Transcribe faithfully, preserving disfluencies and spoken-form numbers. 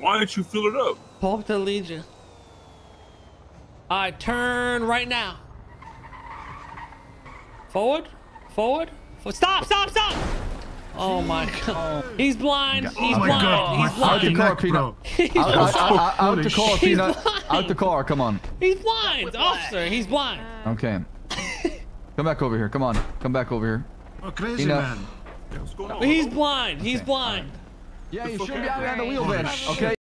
Why didn't you fill it up? Pull up the Legion. All right, turn right now. Forward, forward. forward. Stop, stop, stop. Oh my God. He's blind. He's oh my blind. God, He's my blind. Out the car, Peanut. He's Out, out, blind. out, out the car, He's Peanut. blind. Out the car, come on. He's blind, officer. He's blind. Okay. Come back over here. Come on. Come back over here. Oh, crazy Peanut. man. Yeah, what's going on? He's blind. He's blind. Yeah, you should be out on the wheel then. Okay.